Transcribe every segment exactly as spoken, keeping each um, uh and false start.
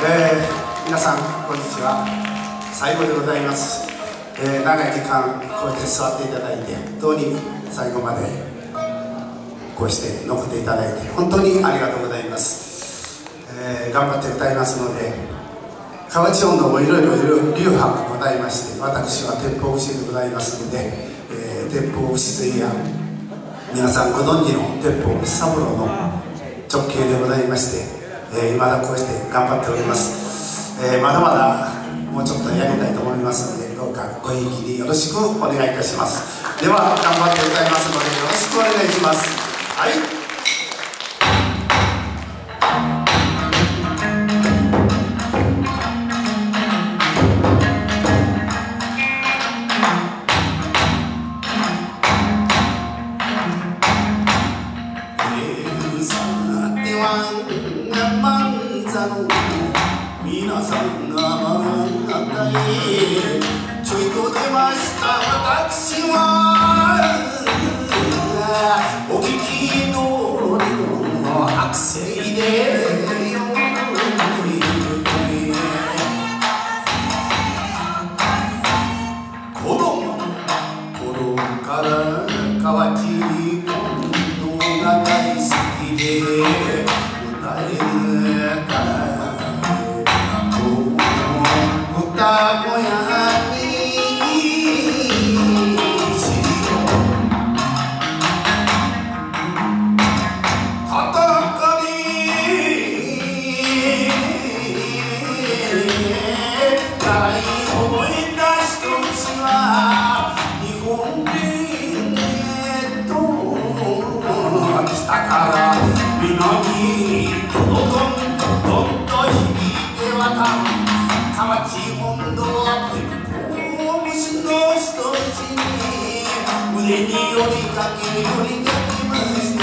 えー、皆さんこんにちは。最後でございます。えー、長い時間こうやって座っていただいて、本当に最後までこうして残っていただいて本当にありがとうございます。えー、頑張って歌いますので、河内音頭もいろいろ流派がございまして、私は鉄砲節でございますので、えー、鉄砲節といや皆さんご存知の鉄砲三郎の直系でございまして、えー、今だこうして頑張っております。えー、まだまだもうちょっとやりたいと思いますので、どうかごひいきによろしくお願いいたします。では頑張って歌いますのでよろしくお願いします。はい。皆さんがあたいちょいと出ました私はお聞き通りの悪性でよ子供の頃から河内音頭が大好きで歌えるか歌小屋にしよたたかり大思い出しとしは日本へと北から南とどどんとどんと響いて渡る河内音頭は鉄砲節の一つに腕によりかけよりかけまして、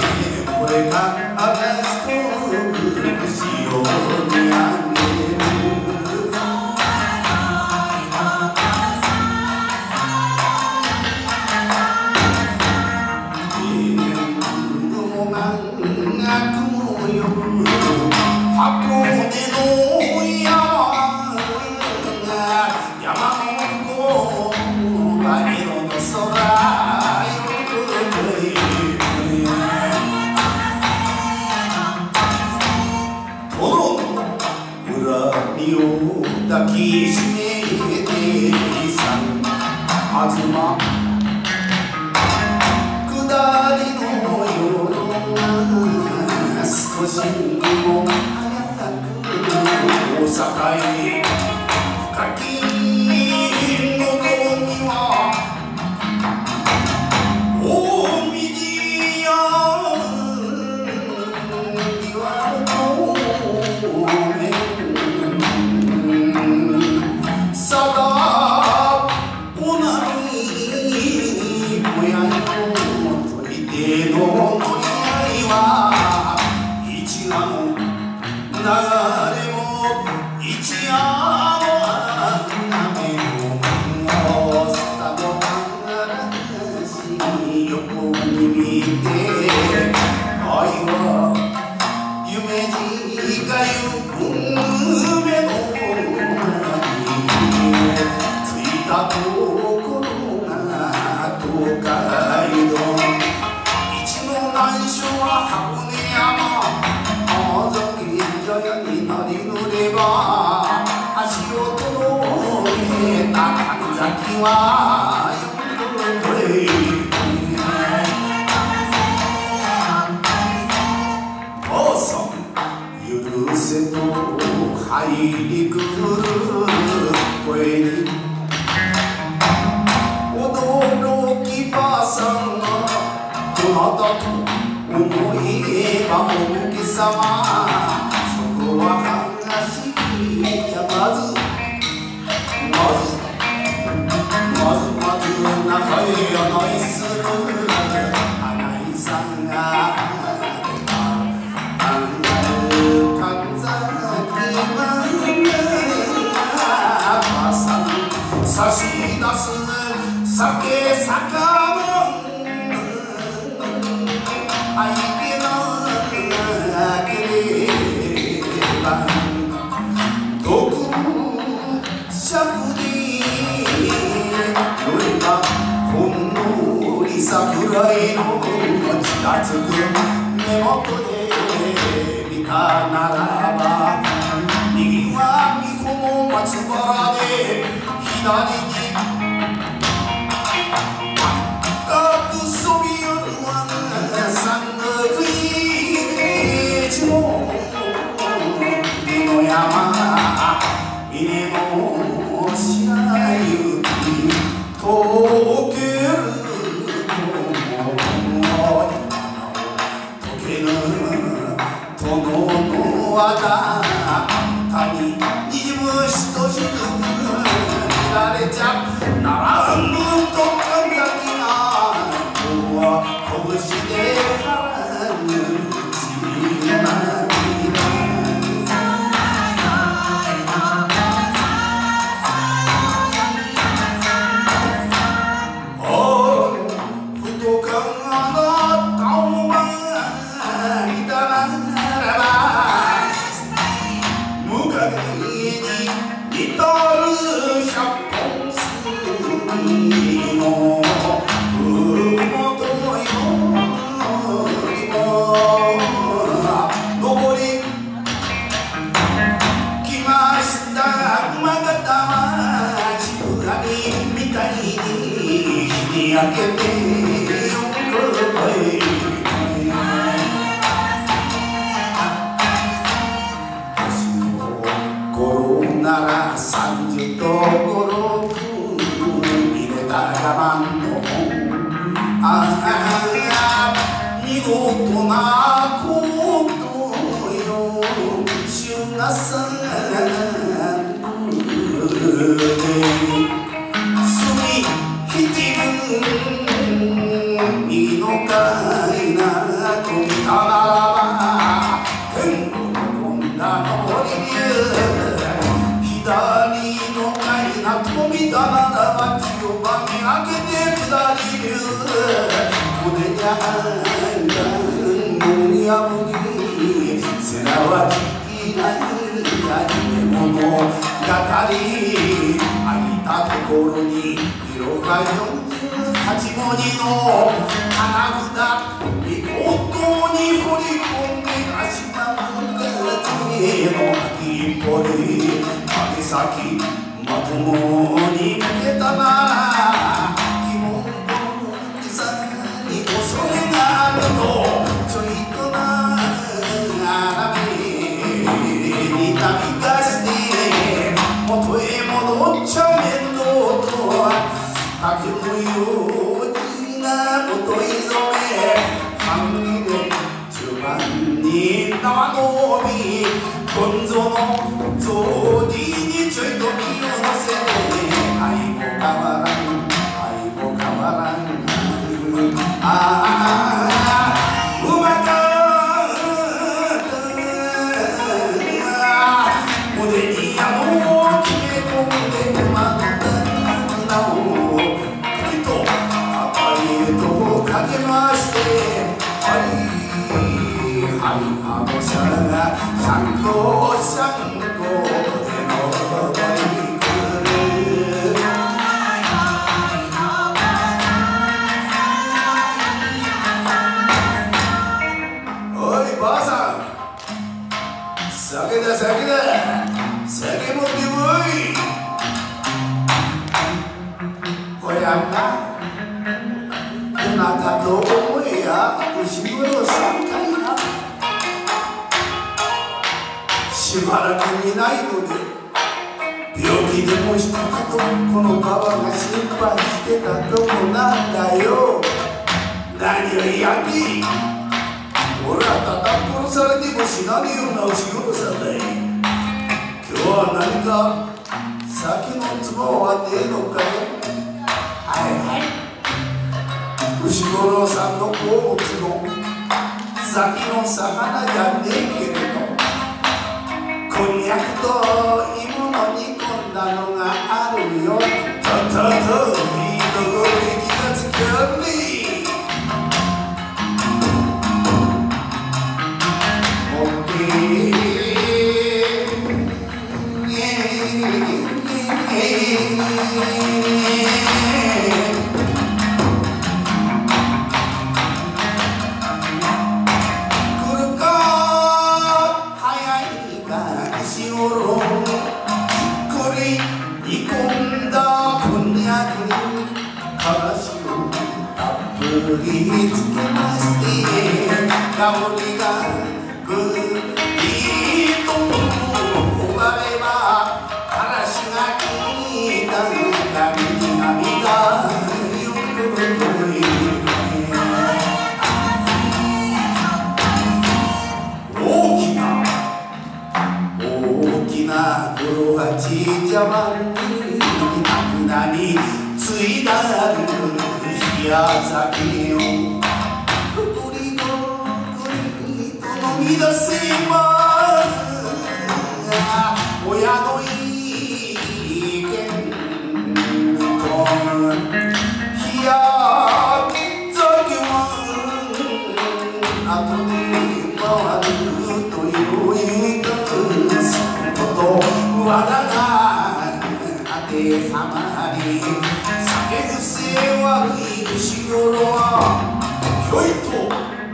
これが私と節を見上げる雲が雲よ箱根の山山の向こうは色の空よ殿の恨みを抱きしめてさん東下りの夜が少しにも早く大阪へ深きのどには大右や岩の面さだおなみ小屋の取り手の乗り合いは一夜の流れも一夜はおさ許せと入りくる声に驚きばさんがどなたと思えばおけさまそこは話やまずまずまずまず中へ案内する花井さんがあんなる神崎まんがばさん差し出す酒酒も相手のあければがつく目元で見たならば右は美穂の松原で左に赤くそびよるは山岳一の美の山峰の白雪溶ける殿の輪が谷にじむしとしずく見られちゃならぬと神崎が今日は拳で払う血の涙焼けてよく年の頃なら三十と五六入れた我慢のああ見事なことよ週がさん右のかいなと見たならば天国の女のり左のかいなと見たならば気をばみ開けて下りる腕にあんがんにあぶり背中はきないやり目物語空いたところに色がよん八文字の花札見事に掘り込んで足場の手の秋っぽい影先まともに向けたなら疑問のおじさんに恐れがあるとちょいとな斜めに旅がして元へ戻っちゃ面倒とは竹のような元い染め半身で中盤に縄の帯ゴンゾの草履にちょいと身を乗せ愛も変わらん愛も変わらんああうまかった胸に矢を決め込んで馬の名をかけましてはいはいあのさがシャンコシャンコでのぼりくるおいばあさん酒だ酒だ酒持ってこいこやんなあなたと思えや牛黒さんかいなしばらく見ないので病気でもしたかとこのババが心配してたとこなんだよ何をやみ俺はただ殺されても死なねえような牛黒さんだい今日は何か酒のつぼはねえのかよはいはい牛五郎さんの好物の先の魚じゃねえけれどこんにゃくと芋の煮込んだのがあるよととといいところに気がつかねえ持って昔頃これ煮込んだこんにゃくにからしをたっぷりつけまして香りがぐいっと終わればからしが効いた髪に涙よくい大きな大きな黒八茶碗に涙についだる冷や酒をぐりとぐりと飲み出せば親の意見と冷や酒は後で回るというそのことわらが当てはまり酒癖悪い牛頃はひょいと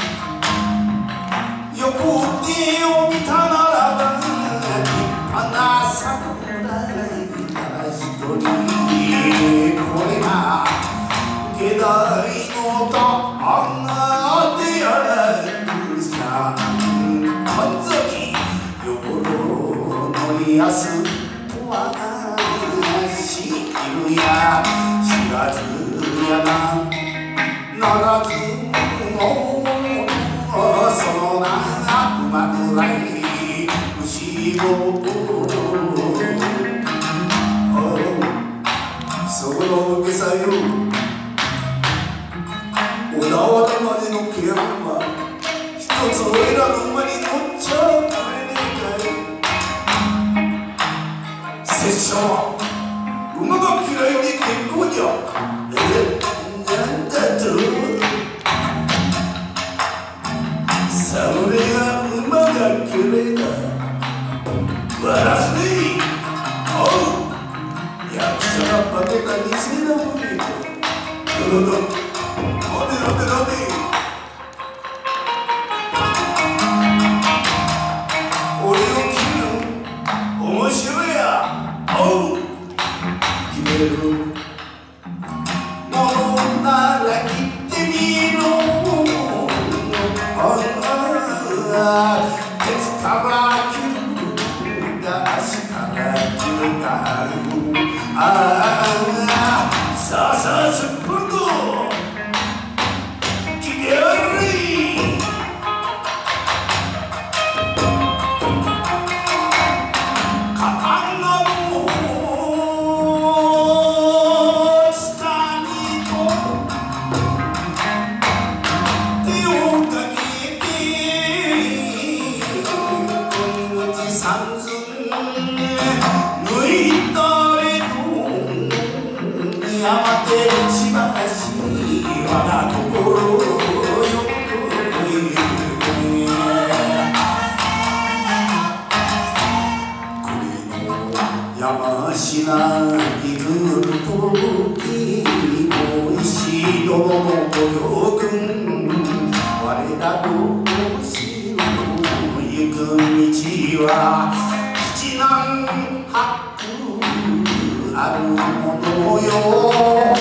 横手を見たならば立派な侍から一人これが下代の旦那であるじゃん神崎よろのりやすとはしるや知らずやなならずもその名がうまくない牛をそこの受けさよ小田原までの毛山一つを選ぶ馬に乗っちゃくれねえかい拙者は馬が嫌いで結構じゃえなんだと侍が馬が嫌いだ笑わすねおう役者が化けた偽なもんねどどどなんでなんでなんで俺を切る面白いやおう決めるものなら切ってみろ鉄から切るだ足から切るだああさあさあすっぽりと切りやがれしばし我が心よく栗の山品に来るときおいしい殿のご領軍我らとしの行く道は七難八苦あるものよ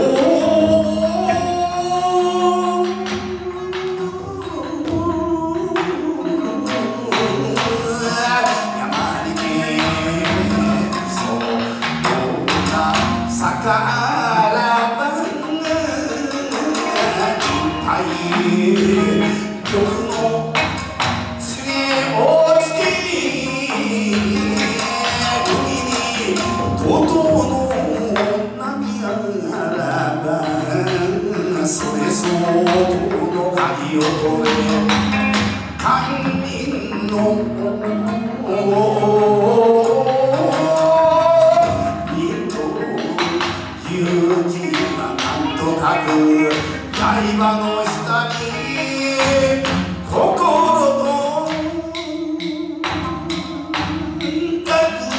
堪忍の人という字はなんとかく刃の下に心と深く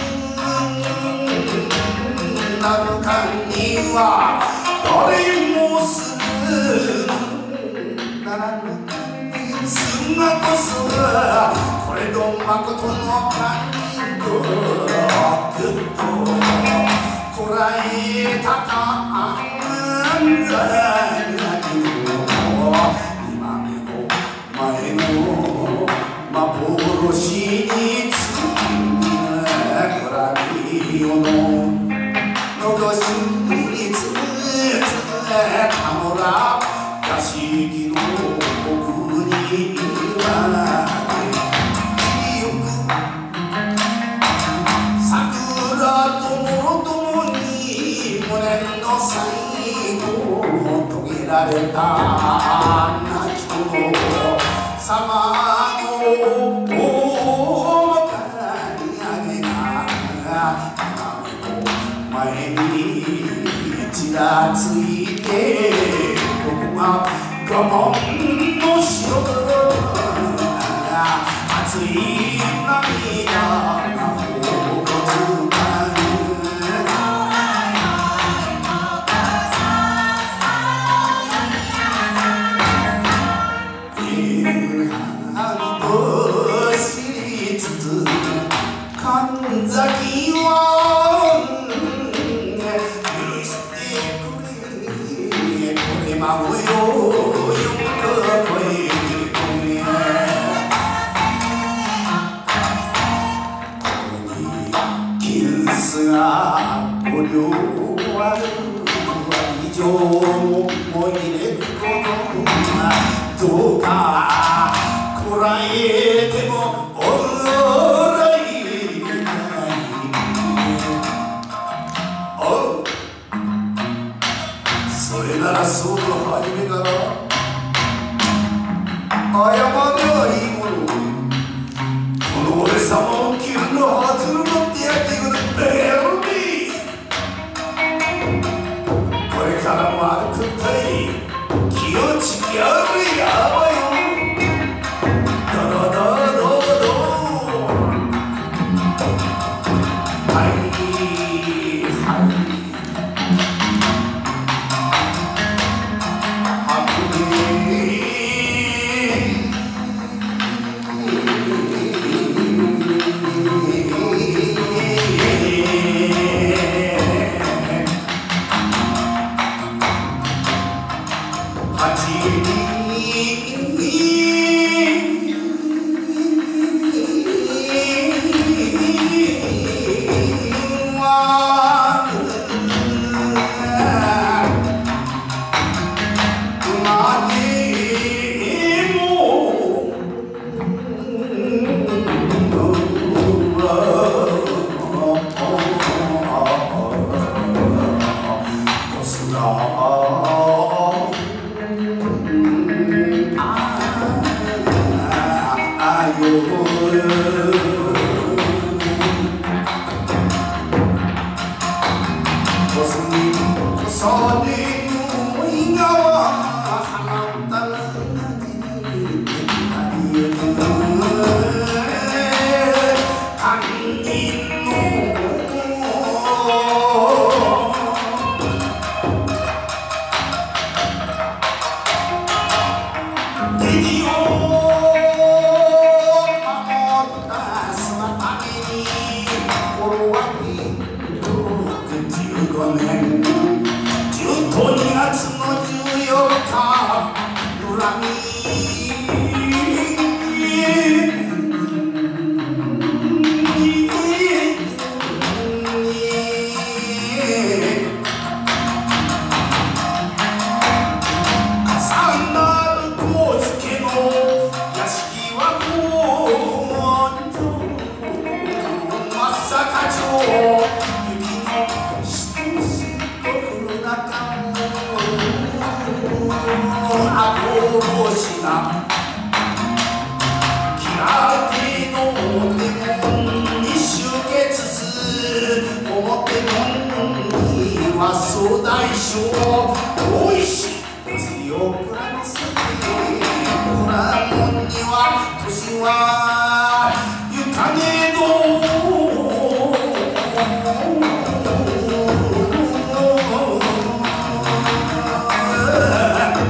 なる堪忍は誰もするならぬすんがこそこれどまことの感動をぐっとこらえたかんざやけど今目の前の幻についてごらびよののどしにつつたもら屋敷の奥には桜ともろともに無念の最後を遂げられた亡き友様の面影が前にちらついてここが我慢の城熱い涙がほどずかる半と知りつつ神崎は許してくれこれまごよよく声がご両ある以上も入れることがどうかこらえてもおらいないおうそれならそうと初めから謝ればいいものこの俺様を切るのはずるのってやっていくベルビーこれからも歩くったい気をちきあるやばいよドロドロドはいはい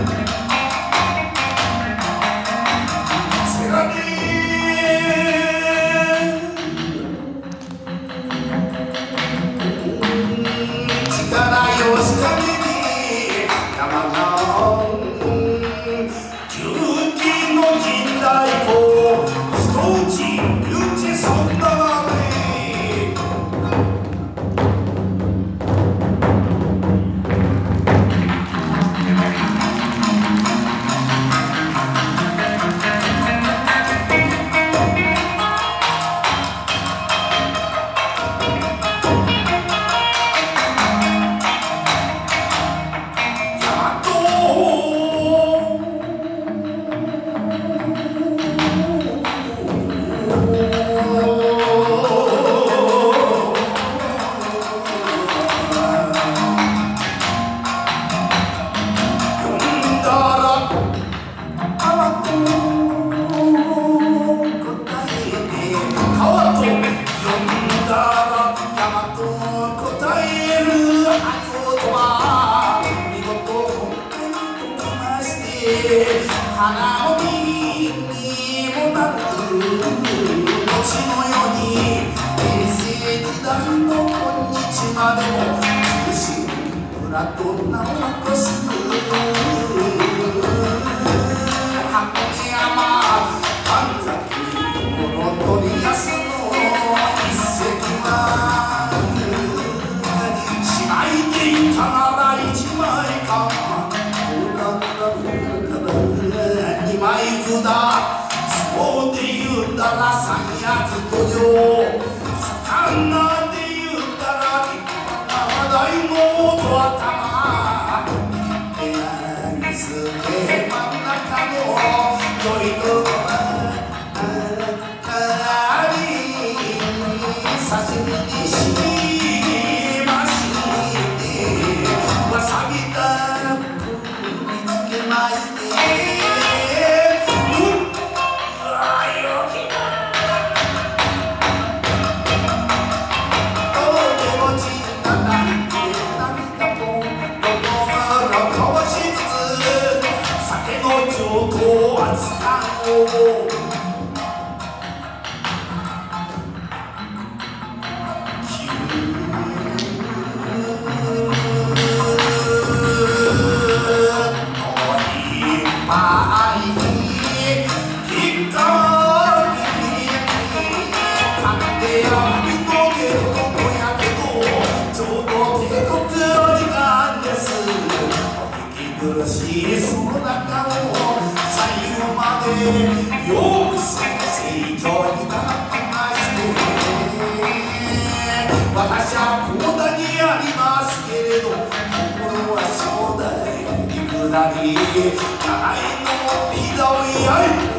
せがれ花も実にもなる後のように平成時代の今日までも中心村と名を残す箱根山神崎物取りやすの一石はしないでいたなら一枚か二枚札そうで言うたら三役五条魚で言うたら立派な大のと頭手すけ真ん中のよいとこはあり刺身にしましてわさびたぶりつけまして苦しいその中を最後までよく成長に立ってまして私はこだにありますけれど心は正代に下り習いの膝をやり